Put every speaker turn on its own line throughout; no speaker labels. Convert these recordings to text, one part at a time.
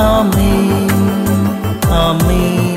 ആമേൻ ആമേൻ.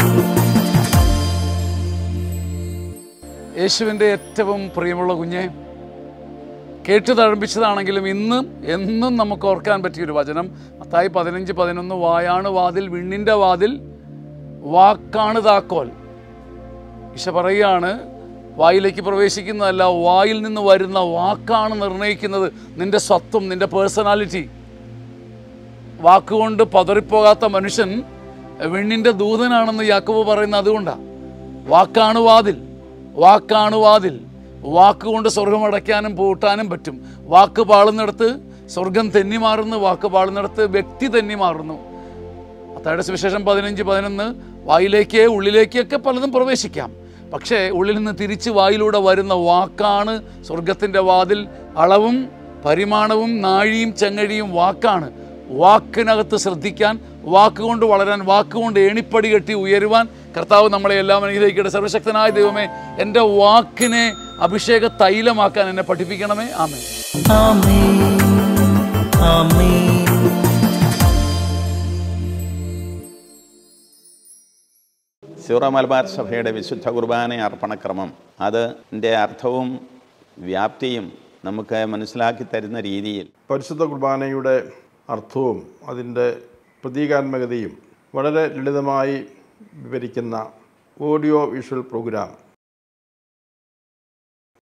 യേശുവിൻ്റെ ഏറ്റവും പ്രിയമുള്ള കുഞ്ഞെ, കേട്ടു തഴമ്പിച്ചതാണെങ്കിലും ഇന്നും എന്നും നമുക്ക് ഓർക്കാൻ പറ്റിയൊരു വചനം മത്തായി 15:11 വായാണ് വാതിൽ, വിണ്ണിൻ്റെ വാതിൽ, വാക്കാണ് താക്കോൽ. ഈശോ പറയുകയാണ്, വായിലേക്ക് പ്രവേശിക്കുന്നതല്ല, വായിൽ നിന്ന് വരുന്ന വാക്കാണ് നിർണ്ണയിക്കുന്നത് നിൻ്റെ സ്വത്വം, നിൻ്റെ പേഴ്സണാലിറ്റി. വാക്കുകൊണ്ട് പതറിപ്പോകാത്ത മനുഷ്യൻ വിണ്ണിൻ്റെ ദൂതനാണെന്ന് യാക്കോബ് പറയുന്നത് അതുകൊണ്ടാണ്. വാക്കാണ് വാതിൽ, വാക്കാണ് വാതിൽ. വാക്കുകൊണ്ട് സ്വർഗം അടയ്ക്കാനും പൂട്ടാനും പറ്റും. വാക്ക് പാളുന്നിടത്ത് സ്വർഗം തെന്നി മാറുന്നു, വാക്ക് പാളുന്നിടത്ത് വ്യക്തി തെന്നി മാറുന്നു. മത്തായിയുടെ സുവിശേഷം 15:11 വായിലേക്ക് ഉള്ളിലേക്കൊക്കെ പലതും പ്രവേശിക്കാം, പക്ഷേ ഉള്ളിൽ നിന്ന് തിരിച്ച് വായിലൂടെ വരുന്ന വാക്കാണ് സ്വർഗത്തിൻ്റെ വാതിൽ. അളവും പരിമാണവും നാഴിയും ചെങ്ങഴിയും വാക്കാണ്. വാക്കിനകത്ത് ശ്രദ്ധിക്കാൻ, വാക്കുകൊണ്ട് വളരാൻ, വാക്കുകൊണ്ട് ഏണിപ്പടി കെട്ടി ഉയരുവാൻ കർത്താവ് നമ്മളെ എല്ലാം അനുഗ്രഹിക്കട്ടെ. സർവശക്തനായ ദൈവമേ, എൻ്റെ വാക്കിനെ അഭിഷേക തൈലമാക്കാൻ എന്നെ പഠിപ്പിക്കണമേ. ആമേൻ
ആമേൻ ആമേൻ.
സീറോ മലബാർ സഭയുടെ വിശുദ്ധ കുർബാന അർപ്പണക്രമം, അതിൻ്റെ അർത്ഥവും വ്യാപ്തിയും നമുക്ക് മനസ്സിലാക്കി തരുന്ന രീതിയിൽ
പരിശുദ്ധ കുർബാനയുടെ അർത്ഥവും അതിൻ്റെ പ്രതീകാത്മകതയും വളരെ ലളിതമായി വിവരിക്കുന്ന ഓഡിയോ വിഷ്വൽ പ്രോഗ്രാം